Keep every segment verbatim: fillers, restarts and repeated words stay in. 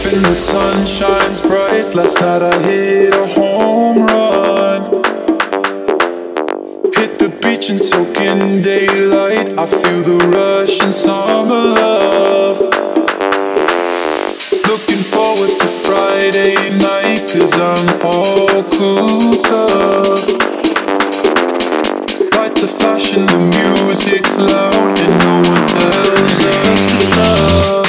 and the sun shines bright. Last night I hit a home run. Hit the beach and soak in daylight. I feel the rush in summer love. Looking forward to Friday night, 'cause I'm all cooped up. Lights are flashing, the music's loud, and no one tells us to stop.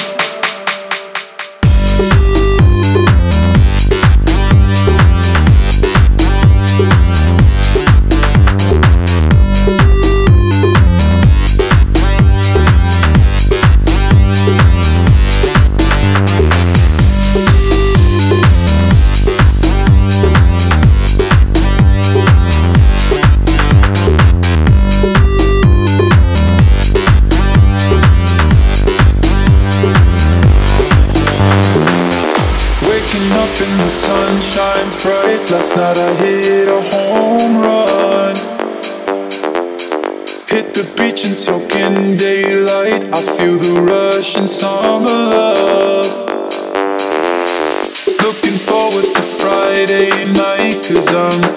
Up and the sun shines bright. Last night I hit a home run. Hit the beach and soak in daylight. I feel the rush in summer love. Looking forward to Friday night, 'cause I'm